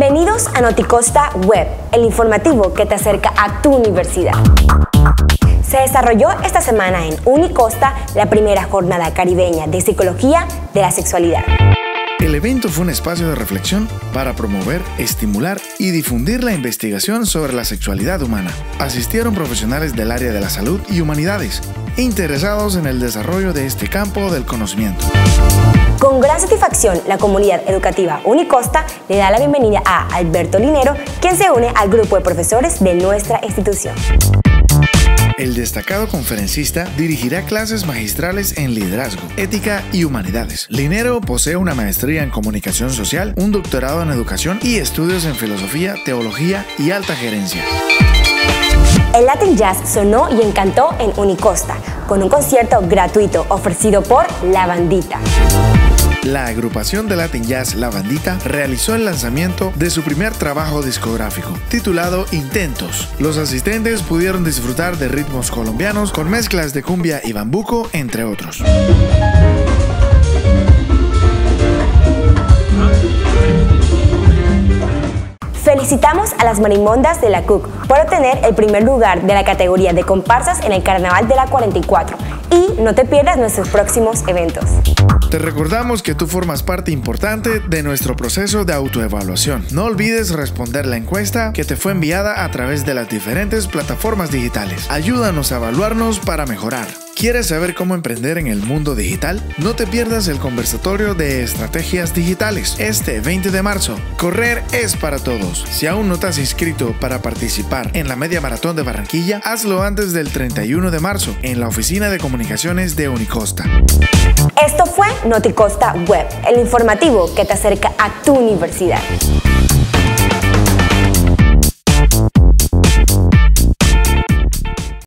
Bienvenidos a Noticosta Web, el informativo que te acerca a tu universidad. Se desarrolló esta semana en Unicosta la primera jornada caribeña de psicología de la sexualidad. El evento fue un espacio de reflexión para promover, estimular y difundir la investigación sobre la sexualidad humana. Asistieron profesionales del área de la salud y humanidades, interesados en el desarrollo de este campo del conocimiento. Con gran satisfacción, la comunidad educativa Unicosta le da la bienvenida a Alberto Linero, quien se une al grupo de profesores de nuestra institución. El destacado conferencista dirigirá clases magistrales en liderazgo, ética y humanidades. Linero posee una maestría en comunicación social, un doctorado en educación y estudios en filosofía, teología y alta gerencia. El Latin Jazz sonó y encantó en Unicosta, con un concierto gratuito ofrecido por La Bandita. La agrupación de Latin Jazz La Bandita realizó el lanzamiento de su primer trabajo discográfico, titulado Intentos. Los asistentes pudieron disfrutar de ritmos colombianos con mezclas de cumbia y bambuco, entre otros. Felicitamos a las marimondas de la CUC por obtener el primer lugar de la categoría de comparsas en el Carnaval de la 44 y no te pierdas nuestros próximos eventos. Te recordamos que tú formas parte importante de nuestro proceso de autoevaluación. No olvides responder la encuesta que te fue enviada a través de las diferentes plataformas digitales. Ayúdanos a evaluarnos para mejorar. ¿Quieres saber cómo emprender en el mundo digital? No te pierdas el conversatorio de estrategias digitales este 20 de marzo. Correr es para todos. Si aún no te has inscrito para participar en la Media Maratón de Barranquilla, hazlo antes del 31 de marzo en la Oficina de Comunicaciones de Unicosta. Esto fue Noticosta Web, el informativo que te acerca a tu universidad.